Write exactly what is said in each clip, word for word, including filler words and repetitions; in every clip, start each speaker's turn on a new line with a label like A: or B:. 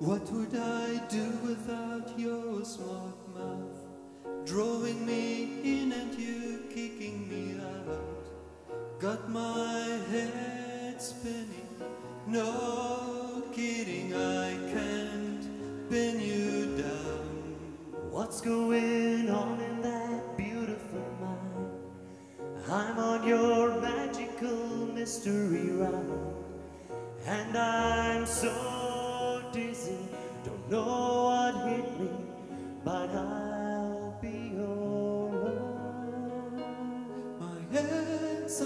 A: What would I do without your smart mouth, drawing me in and you kicking me out? Got my head spinning, no kidding, I can't pin you down.
B: What's going on in that beautiful mind? I'm on your magical mystery ride, and I'm so dizzy, don't know what hit me, but I'll be alright.
A: My head's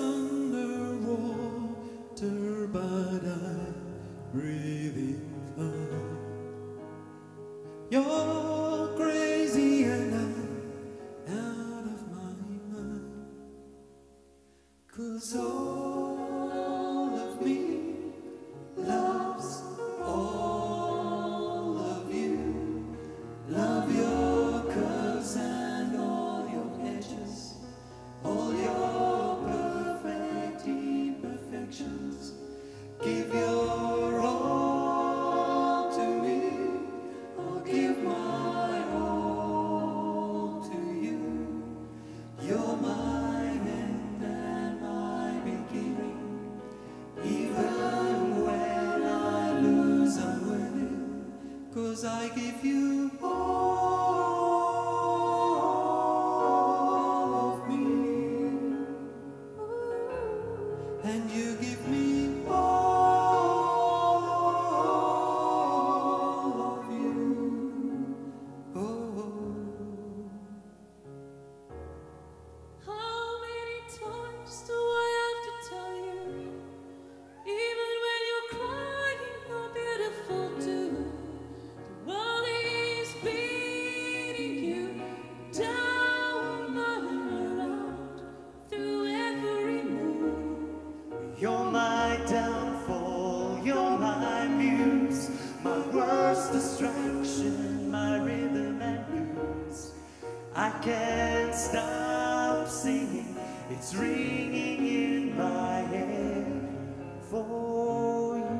A: underwater, but I'm breathing fine. You're crazy and I'm out of my mind, 'cause all of me loves all of you. Love your curves and all your edges, all your perfect imperfections. Give your all to me, I'll give my all to you. You're my end and my beginning. Even when I lose, I'm winning, 'cause I give you all of me, and you give me all of you. Oh.
C: How many times do I have to tell you? Even when you're crying, you're beautiful too. The world is beating you down and around through every move.
B: You're my downfall, you're my muse, my worst distraction, my rhythm and blues. I can't stop singing, it's ringing in my head for you.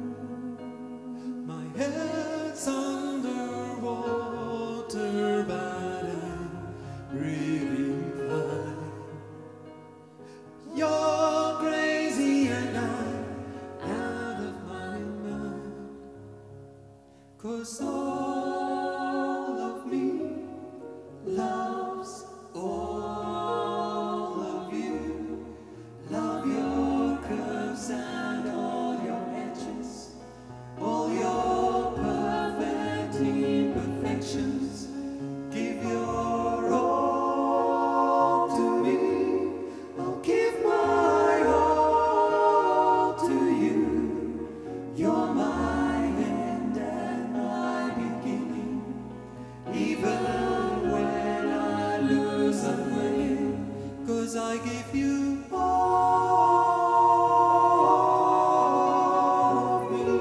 A: My head's underwater, but I'm breathing fine. You're crazy and I'm out of my mind, 'cause all of me loves all of you. Love your curves and all your edges, all your perfect imperfections. Give your all to me, I'll give my all to you. You're my end and my beginning. Even when I lose, I'm winning, 'cause I give you all of me,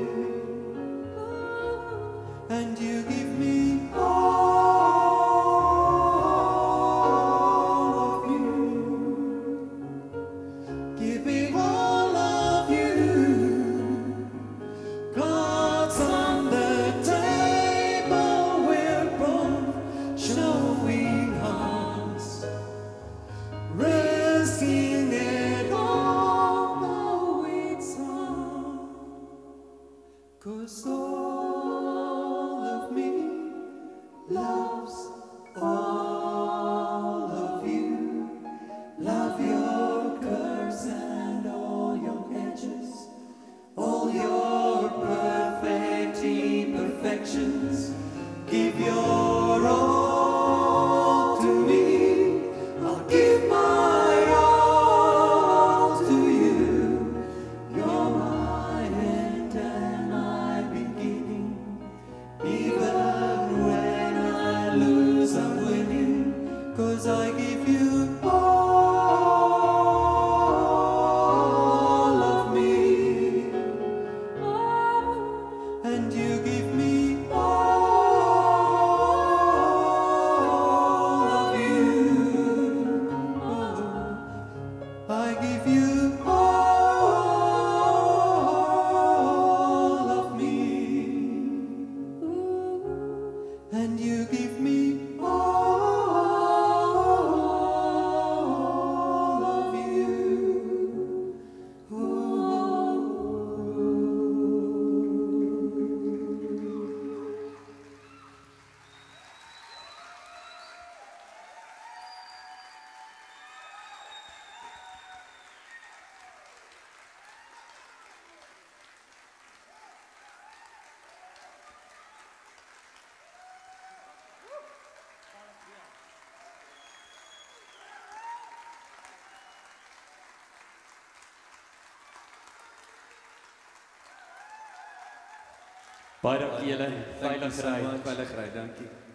A: and you give me all of you. Give me all of you. Cards on the table, we're both showing hearts, risking
D: Baie dankie julle. Veilig ry.
E: Veilig ry, dankie.